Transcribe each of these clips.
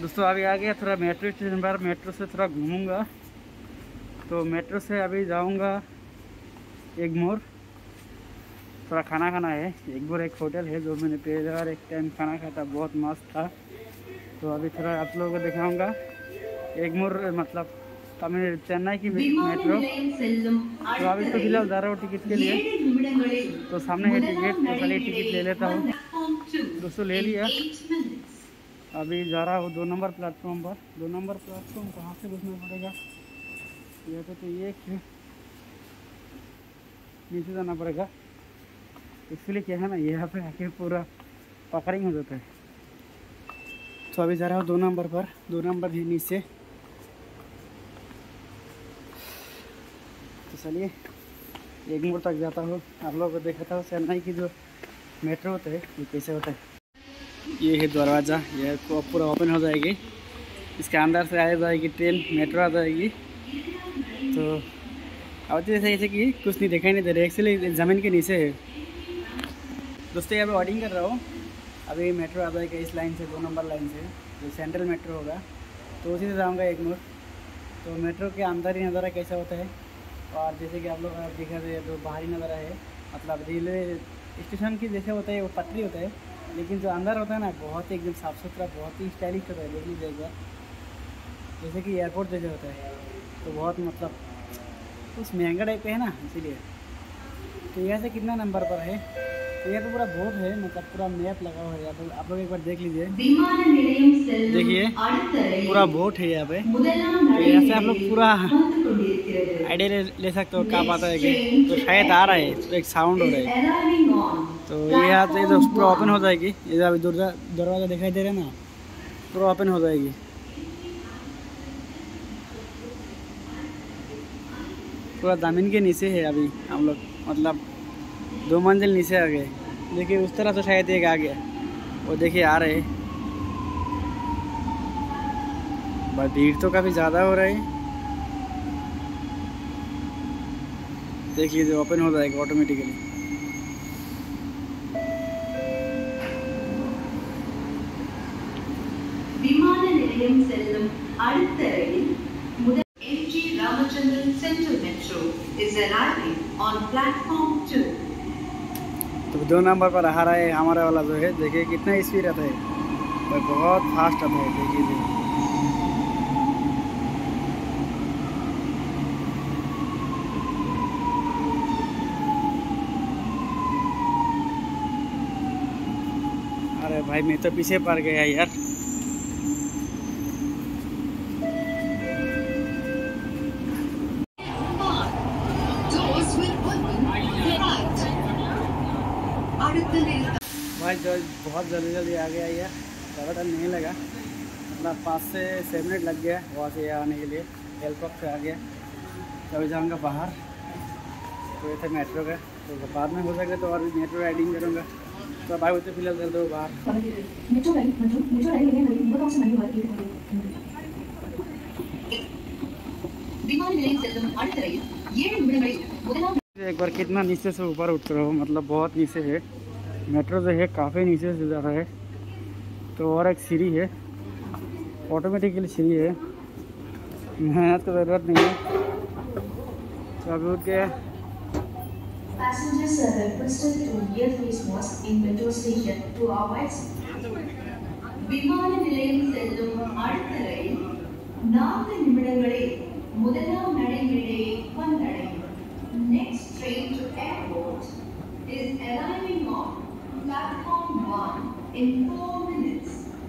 दोस्तों अभी आ गया थोड़ा मेट्रो स्टेशन पर, मेट्रो से थोड़ा घूमूंगा। तो मेट्रो से अभी जाऊंगा एगमोर, थोड़ा खाना खाना है। एगमोर एक होटल है जो मैंने पहले बार एक टाइम खाना खाया था, बहुत मस्त था। तो अभी थोड़ा आप लोगों को दिखाऊंगा एगमोर, मतलब तमिल चेन्नई की मेट्रो। तो अभी तो फिलहाल जा रहा हूँ टिकट के लिए, तो सामने है टिकट, तो चलिए टिकट ले लेता हूँ। दोस्तों ले लिया, अभी जा रहा हूँ 2 नंबर प्लेटफॉर्म पर। 2 नंबर प्लेटफॉर्म कहाँ से घुसना पड़ेगा, यहाँ पे तो ये नीचे जाना पड़ेगा। इसलिए क्या है ना, यहाँ पे आके पूरा पकड़िंग हो जाता है। तो अभी जा रहा हूँ 2 नंबर पर, 2 नंबर ही नीचे। तो चलिए एगमोर तक जाता हूँ, आप लोगों को दिखाता हूँ चेन्नई की जो मेट्रो होता है ये कैसे होता है। ये है दरवाज़ा, यह पूरा ओपन हो जाएगी, इसके अंदर से आ जाएगी ट्रेन, मेट्रो आ जाएगी। तो अब तो ऐसे कि कुछ नहीं दिखाई नहीं दे रहा, एक्चुअली ज़मीन के नीचे है। दोस्तों यहाँ पे वेटिंग कर रहा हूँ, अभी मेट्रो आ जाएगा इस लाइन से, 2 नंबर लाइन से, जो सेंट्रल मेट्रो होगा, तो उसी से जाऊँगा एगमोर। तो मेट्रो के अंदर ही नज़ारा कैसा होता है, और जैसे कि आप लोग दिखा रहे हैं, जो बाहरी नज़ारा है, मतलब रेलवे स्टेशन की जैसे होता है वो पटरी होता है, लेकिन जो अंदर होता है ना बहुत ही एकदम साफ़ सुथरा, बहुत ही स्टाइलिश होता है। देख लीजिए एक बार, जैसे कि एयरपोर्ट जैसे होता है। तो बहुत मतलब कुछ महंगा टाइप का है ना, इसीलिए। तो यहाँ से कितना नंबर पर है, तो यहाँ पे पूरा बोर्ड है, मतलब पूरा मैप लगा हुआ है। आप लोग एक बार देख लीजिए, देखिए पूरा बोर्ड है यहाँ पे। तो यहाँ से आप लोग पूरा आइडिया ले सकते हो कहाँ आता है कि, तो शायद आ रहा है, तो एक साउंड हो रहा है। तो ये यहाँ से जो पूरा ओपन हो जाएगी, ये अभी दरवाज़ा दिखाई दे रहा है ना, पूरा ओपन हो जाएगी। पूरा ज़मीन के नीचे है अभी हम लोग, मतलब 2 मंजिल नीचे आ गए। देखिए उस तरह तो शायद एक आ गया, वो देखिए आ रहे। बस भीड़ तो काफ़ी ज़्यादा हो रहा है। देख लीजिए ओपन हो जाएगा ऑटोमेटिकली। விமான நிலையம் செல்லும் அடுத்த ரயில் முதல் MG Ramachandran Central Metro is arriving on platform 2. तो 2 नंबर पर आ रहा है हमारा वाला जो है, देखिए कितना स्पीड आता है, और बहुत फास्ट आता है। देखिए अरे भाई मैं तो पीछे पड़ गया यार। भाई जो बहुत जल्दी आ गया, ये ज़्यादा टाइम नहीं लगा, मतलब 5 से 6 मिनट लग गया वहाँ से आने के लिए। हेलीकॉप्टर से आ गया, तो अभी जाऊँगा बाहर। तो ये थे मेट्रो का, तो बाद में हो सके तो और भी मेट्रो राइडिंग करूँगा। तो भाई होते फिलहाल चल दो बाहर। एक बार कितना नीचे से ऊपर उठ रहा हो, मतलब बहुत नीचे है मेट्रो जो है, काफ़ी नीचे से जा रहा है। तो और एक सीढ़ी है, ऑटोमेटिकली सीढ़ी है, मेहनत की ज़रूरत नहीं है। तो अभी उठ गया। Passengers are requested to wear face mask in metro station to avoid. விமான நிலையம் செல்லும் அடுத்த ரயில் 4 நிமிடங்களில் முதலாம் நடைமேடையை வந்தடையும். Next train to airport is arriving on platform 1 in 4 minutes.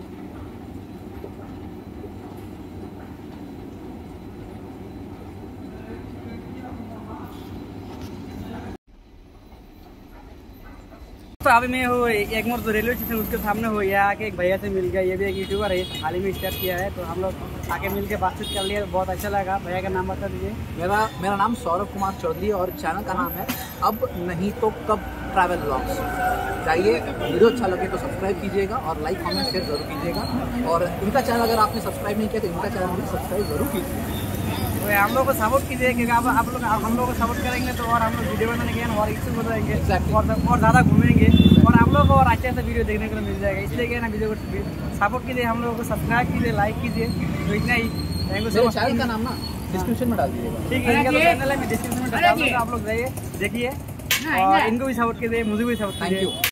तो अभी मैं हूँ एगमोर जो रेलवे स्टेशन, उसके सामने हो, यहाँ आके एक भैया से मिल गया। ये भी एक यूट्यूबर है, हाल ही में स्टार्ट किया है। तो हम लोग आके मिल के बातचीत कर लिए, बहुत अच्छा लगा। भैया का नाम बता दीजिए। मेरा नाम सौरभ कुमार चौधरी, और चैनल का नाम है अब नहीं तो कब ट्रैवल ब्लॉग्स। जाइए, वीडियो अच्छा लगे तो सब्सक्राइब कीजिएगा, और लाइक कमेंट शेयर जरूर कीजिएगा। और इनका चैनल अगर आपने सब्सक्राइब नहीं किया तो इनका चैनल भी सब्सक्राइब जरूर कीजिएगा। तो हम लोग को सपोर्ट कीजिए, क्योंकि आप लोग हम लोग को सपोर्ट करेंगे तो और हम लोग वीडियो बनाने के और इच्छुक हो जाएंगे और ज़्यादा घूमेंगे और आप लोग को और अच्छे से वीडियो देखने को मिल जाएगा। इसलिए क्या ना, वीडियो को सपोर्ट कीजिए, हम लोगों को सब्सक्राइब कीजिए, लाइक कीजिए। तो इतना ही, thank you so much. Channel का नाम ना डिस्क्रिप्शन में डाल दीजिएगा। ठीक है, इनका तो चैनल है, मैं डिस्क्रिप्शन में डाल दूँगा, आप लोग जाइए देखिए और इनको भी सपोर्ट कीजिए, मुझे भी सपोर्ट कीजिए।